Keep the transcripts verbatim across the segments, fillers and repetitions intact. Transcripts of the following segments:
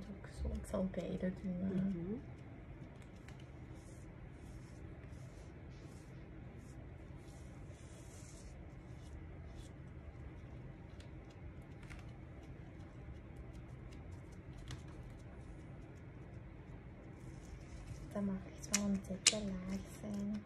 ook zo. Ik zal beide doen. Uh. Mm-hmm. Dat mag echt wel een dikke laag zijn.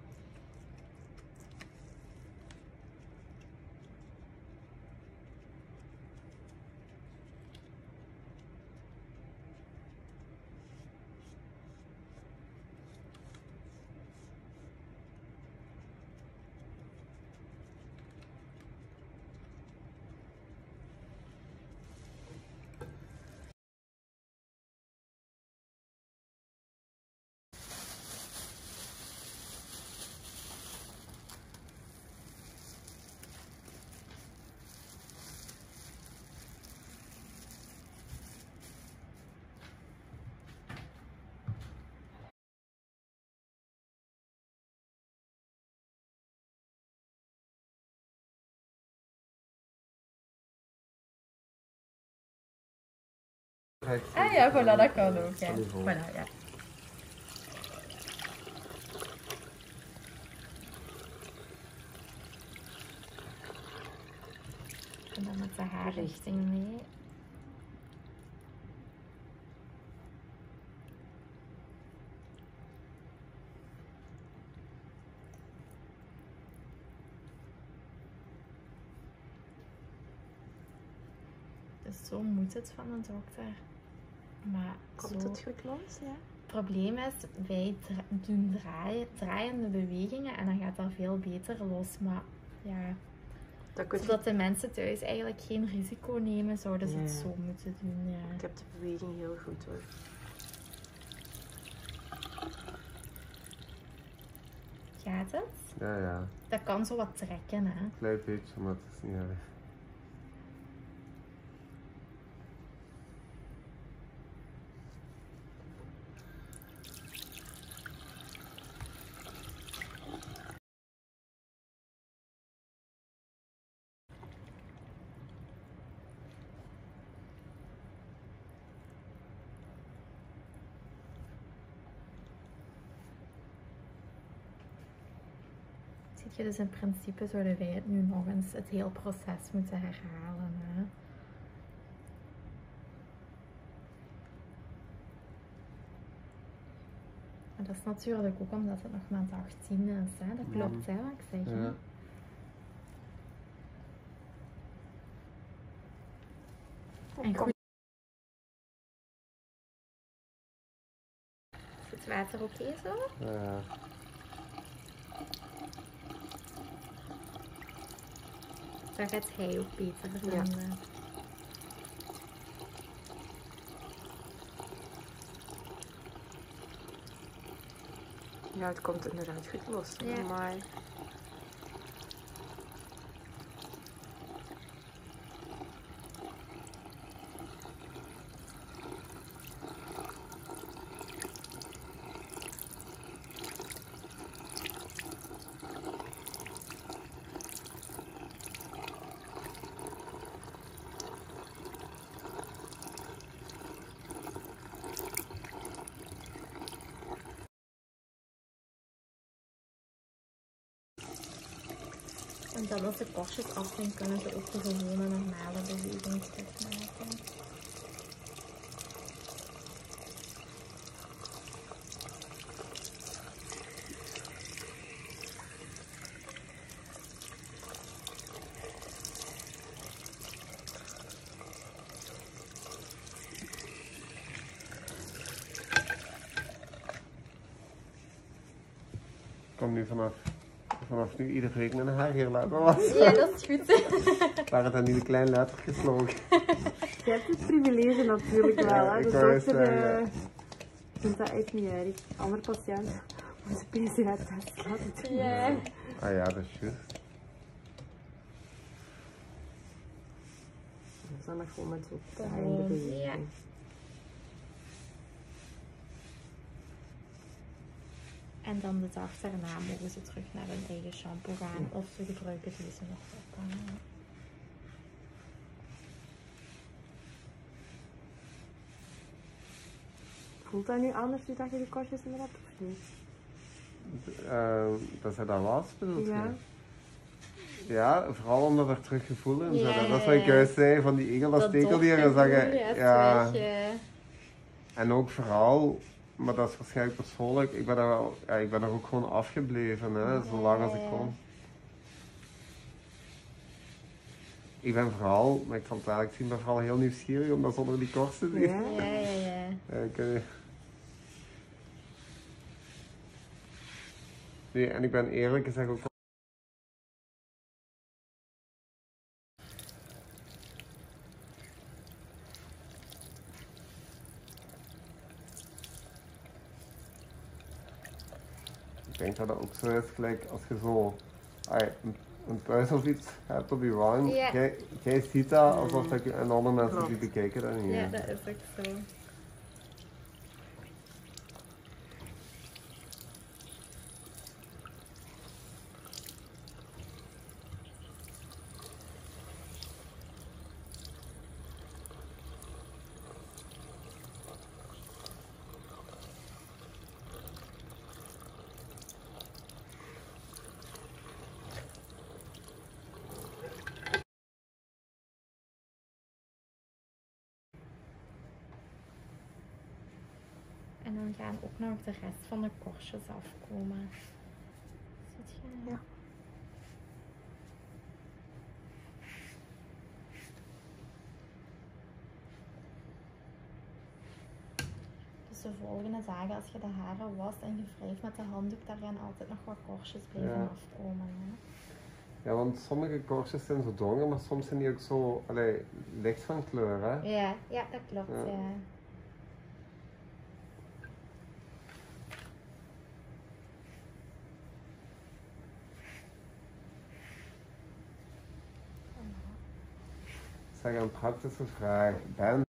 Ah ja, voilà, dat kan ook. Ja. Voilà, ja. En dan met de haarrichting mee. Dus zo moet het van een dokter. Maar komt zo... het goed los? Ja. Het probleem is, wij doen draaien, draaiende bewegingen en dan gaat dat veel beter los. Maar ja, dat zodat je... de mensen thuis eigenlijk geen risico nemen, zouden ze ja. het zo moeten doen. Ja. Ik heb de beweging heel goed hoor. Gaat het? Ja, ja. Dat kan zo wat trekken, hè? Een klein beetje, maar het is niet erg. Ziet je, dus in principe zouden wij het nu nog eens het hele proces moeten herhalen. Hè? En dat is natuurlijk ook omdat het nog maand achttien is. Hè? Dat klopt, hè, wat ik zeg. Ja. En goed. Is het water oké okay, zo? Ja. Daar gaat hij ook beter vinden. Ja. Ja, het komt inderdaad goed los. Ja. Maar... En dan als de korstjes af zijn, kunnen ze ook de gewone normale beweging terugmaken. Kom nu vanaf. Vanaf nu iedere week met een haargeel laten wassen. Ja, dat is goed. Waar het dan niet een klein lettertje sloeg. Je hebt het privilege natuurlijk wel. Ja, Hè? De dokter uh, vindt dat echt niet erg. Andere patiënten moeten P C R-test laten doen. Ja. Ah ja, dat is juist. Dus dan nog gewoon met zo'n draaiende beweging. Ja. En dan de dag daarna mogen ze terug naar hun eigen shampoo gaan of ze gebruiken deze nog op. Voelt dat nu anders nu dat je die korstjes meer hebt of niet? Uh, dat ze dat was, bedoel je? Ja. Ja, vooral omdat er terug gevoel in zit. Ja, Dat is wat ik juist zei, van die egel, dat stekeldieren zeggen. Ja. Weg, en ook vooral, maar dat is waarschijnlijk persoonlijk, ik ben er, wel, ja, ik ben er ook gewoon afgebleven, hè, ja, zo lang als ik kon. Ik ben vooral, maar ik kan het eigenlijk zien, ben vooral heel nieuwsgierig om dat zonder die korst te zien. Ja, ja, ja. ja okay. Nee, en ik ben eerlijk gezegd ook. Ik denk dat dat ook zo is, gelijk als je zo ay, een, een puis of iets hebt op je wang. Ja. Jij, jij ziet dat alsof dat je, en andere mensen die bekijken dat niet. Ja, dat is ook zo. En dan gaan ook nog de rest van de korstjes afkomen. Ziet je? Ja. Dus de volgende dagen als je de haren wast en je wrijft met de handdoek, daar gaan altijd nog wat korstjes blijven ja. afkomen. Hè? Ja, want sommige korstjes zijn zo donker, maar soms zijn die ook zo allee, licht van kleur, hè? Ja, ja, dat klopt, ja. ja. Zeg, een praktische vraag. Ben